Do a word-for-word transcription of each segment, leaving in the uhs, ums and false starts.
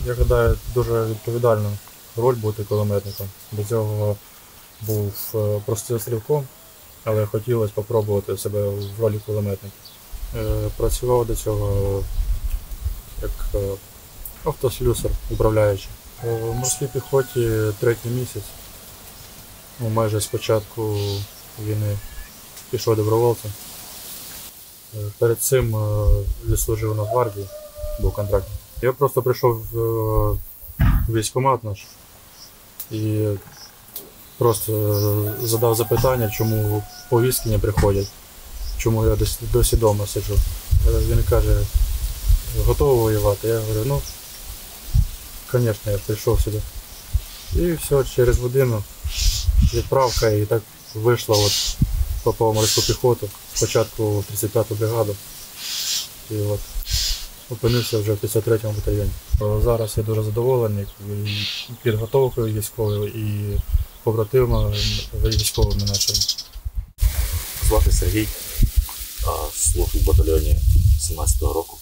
Я гадаю, дуже відповідальна роль бути кулеметником. До цього був е, простим стрілком, але хотілося спробувати себе в ролі кулеметника. Е, Працював до цього як е, автослюсар, управляючий. У морській піхоті третій місяць, ну, майже з початку війни пішов добровольцем. Е, Перед цим е, відслужив на гвардії, був контрактний. Я просто прийшов в е, військкомат наш і просто е, задав запитання, чому повістки не приходять, чому я досі, досі вдома сиджу. Е, Він каже, готовий воювати. Я говорю, ну, звісно, я прийшов сюди. І все, через годину відправка, і так вийшло, от, попав в морську піхоту, спочатку в тридцять п'яту бригаду, і от опинився вже в п'ятдесят третьому батальйоні. Зараз я дуже задоволений і підготовкою військовою, і побратимами військовими нашими. Звати Сергій, служу в батальйоні сімнадцятого року.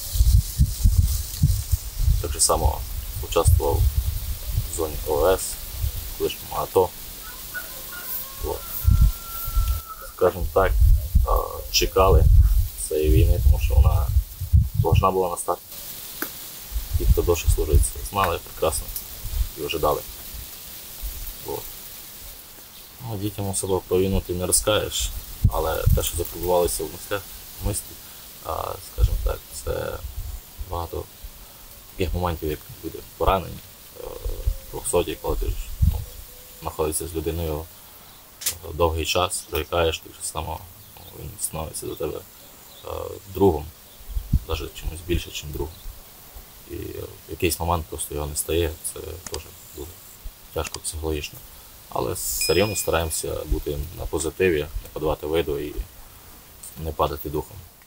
Так же само участвував в зоні ООС, колишньому АТО. От. Скажімо так, чекали цієї війни, тому що вона повинна була настати. Ті, хто досі служить, знали прекрасно і ожидали. От. Ну, дітям особливо про війну ти не розкажеш, але те, що запробувалося в мислях, в мислі, скажімо так, це багато таких моментів, як люди поранені, двохсоті, коли ти ну, знаходишся з людиною довгий час, звикаєш, так само ну, він становиться до тебе е, другом, навіть чимось більше, ніж другом. І в якийсь момент просто його не стає, це теж дуже тяжко психологічно. Але все рівно стараємося бути на позитиві, не подавати виду і не падати духом.